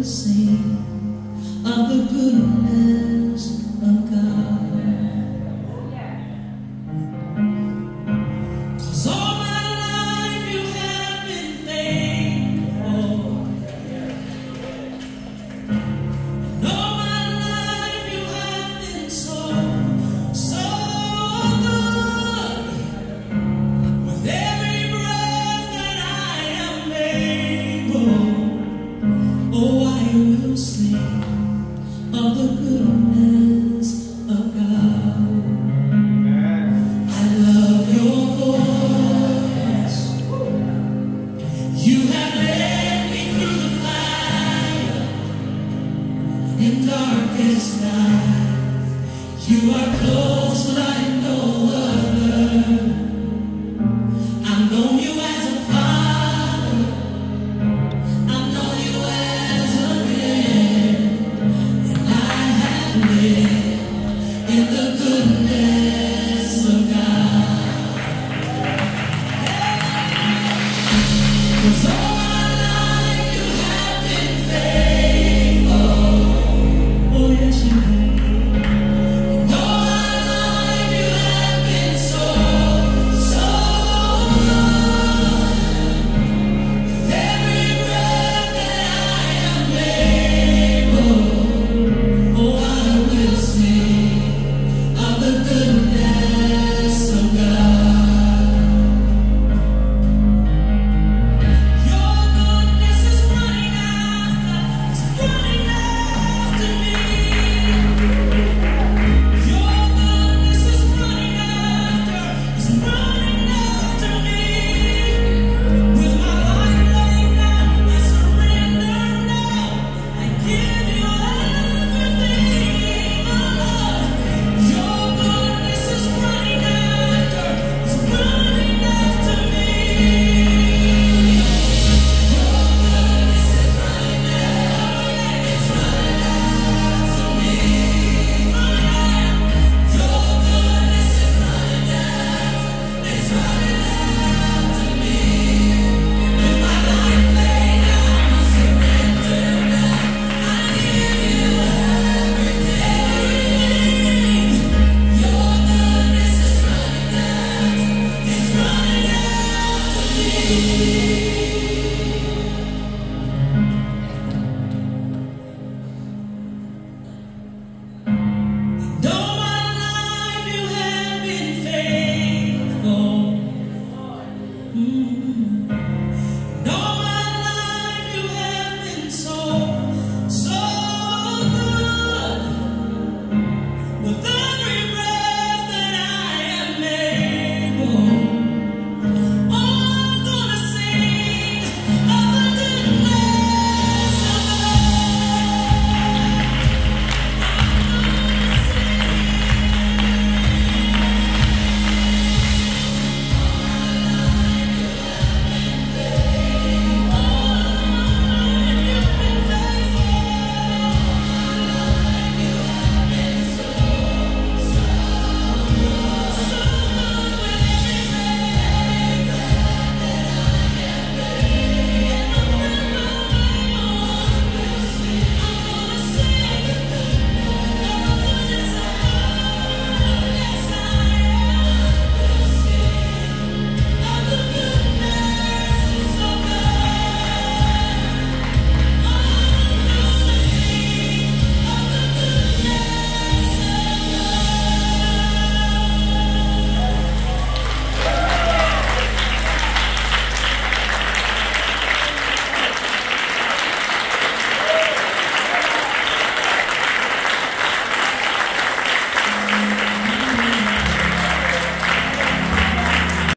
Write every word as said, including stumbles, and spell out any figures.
sing of the goodness of God. 'Cause all my life you have been faithful, and all my life you have been so, so good. With every breath that I am able, oh, I will sing of the goodness of God. I love your voice. You have led me through the fire in darkest night. You are close like